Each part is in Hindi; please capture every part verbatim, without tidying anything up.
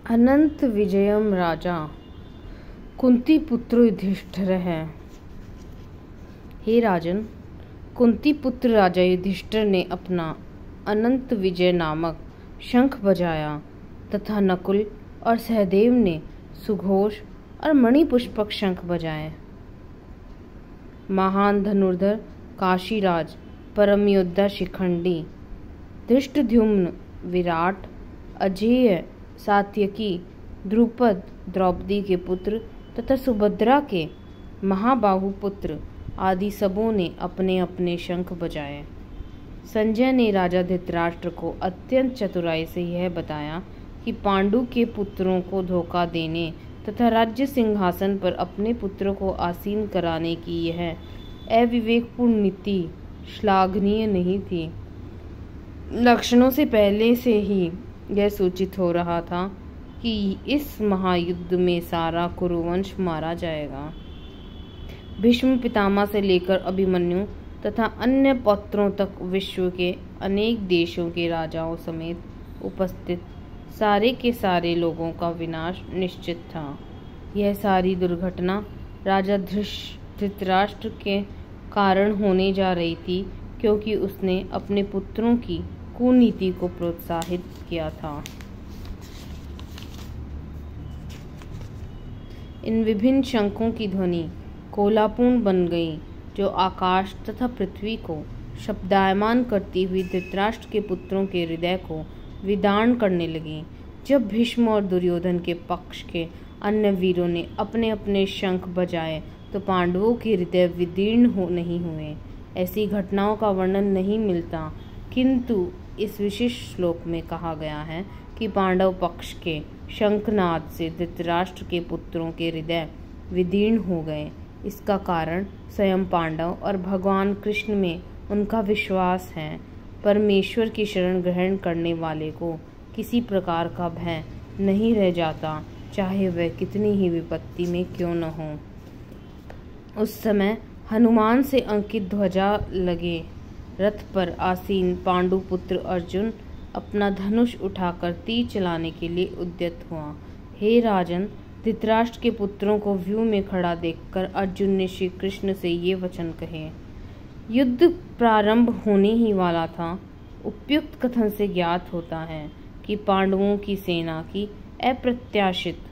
अनंत विजयम राजा कुंती पुत्र युधिष्ठिर है। हे राजन, कुंती पुत्र राजा युधिष्ठिर ने अपना अनंत विजय नामक शंख बजाया तथा नकुल और सहदेव ने सुघोष और मणिपुष्पक शंख बजाए। महान धनुर्धर काशीराज, परम योद्धा शिखंडी, धृष्टद्युम्न, विराट, अजेय, सात्यकी, द्रुपद, द्रौपदी के पुत्र तथा सुभद्रा के महाबाहु पुत्र आदि सबों ने अपने अपने शंख बजाए। संजय ने राजा धृतराष्ट्र को अत्यंत चतुराई से यह बताया कि पांडु के पुत्रों को धोखा देने तथा राज्य सिंहासन पर अपने पुत्रों को आसीन कराने की यह अविवेकपूर्ण नीति श्लाघनीय नहीं थी। लक्षणों से पहले से ही यह सूचित हो रहा था कि इस महायुद्ध में सारा कुरुवंश मारा जाएगा। भीष्म पितामह से लेकर अभिमन्यु तथा अन्य पौत्रों तक विश्व के अनेक देशों के राजाओं समेत उपस्थित सारे के सारे लोगों का विनाश निश्चित था। यह सारी दुर्घटना राजा धृतराष्ट्र के कारण होने जा रही थी, क्योंकि उसने अपने पुत्रों की कुनीति को प्रोत्साहित किया था। इन विभिन्न शंखों की ध्वनि कोलापूर्ण बन गई, जो आकाश तथा पृथ्वी को शब्दायमान करती हुई धृतराष्ट्र के पुत्रों के हृदय को विदार्ण करने लगी। जब भीष्म और दुर्योधन के पक्ष के अन्य वीरों ने अपने अपने शंख बजाए तो पांडवों के हृदय विदीर्ण हो नहीं हुए। ऐसी घटनाओं का वर्णन नहीं मिलता, किंतु इस विशेष श्लोक में कहा गया है कि पांडव पक्ष के शंखनाद से धृतराष्ट्र के पुत्रों के हृदय विदीर्ण हो गए। इसका कारण स्वयं पांडव और भगवान कृष्ण में उनका विश्वास है। परमेश्वर की शरण ग्रहण करने वाले को किसी प्रकार का भय नहीं रह जाता, चाहे वह कितनी ही विपत्ति में क्यों न हो। उस समय हनुमान से अंकित ध्वजा लगे रथ पर आसीन पांडु पुत्र अर्जुन अपना धनुष उठाकर तीर चलाने के लिए उद्यत हुआ। हे राजन, धृतराष्ट्र के पुत्रों को व्यू में खड़ा देखकर अर्जुन ने श्री कृष्ण से ये वचन कहे। युद्ध प्रारंभ होने ही वाला था। उपयुक्त कथन से ज्ञात होता है कि पांडवों की सेना की अप्रत्याशित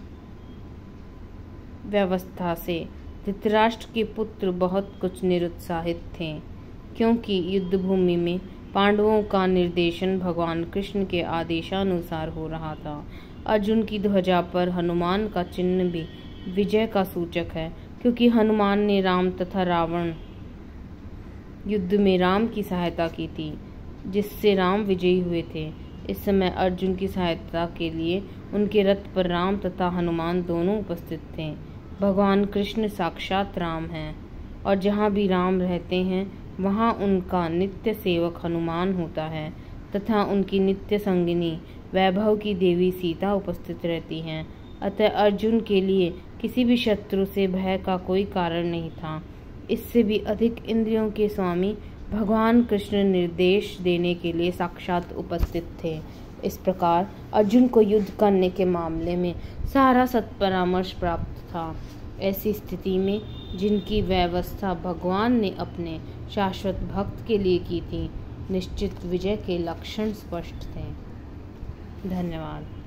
व्यवस्था से धृतराष्ट्र के पुत्र बहुत कुछ निरुत्साहित थे, क्योंकि युद्ध भूमि में पांडवों का निर्देशन भगवान कृष्ण के आदेशानुसार हो रहा था। अर्जुन की ध्वजा पर हनुमान का चिन्ह भी विजय का सूचक है, क्योंकि हनुमान ने राम तथा रावण युद्ध में राम की सहायता की थी, जिससे राम विजयी हुए थे। इस समय अर्जुन की सहायता के लिए उनके रथ पर राम तथा हनुमान दोनों उपस्थित थे। भगवान कृष्ण साक्षात राम हैं, और जहाँ भी राम रहते हैं वहाँ उनका नित्य सेवक हनुमान होता है तथा उनकी नित्य संगिनी वैभव की देवी सीता उपस्थित रहती हैं। अतः अर्जुन के लिए किसी भी शत्रु से भय का कोई कारण नहीं था। इससे भी अधिक इंद्रियों के स्वामी भगवान कृष्ण निर्देश देने के लिए साक्षात उपस्थित थे। इस प्रकार अर्जुन को युद्ध करने के मामले में सारा सत्परामर्श प्राप्त था। ऐसी स्थिति में जिनकी व्यवस्था भगवान ने अपने शाश्वत भक्त के लिए की थी, निश्चित विजय के लक्षण स्पष्ट थे। धन्यवाद।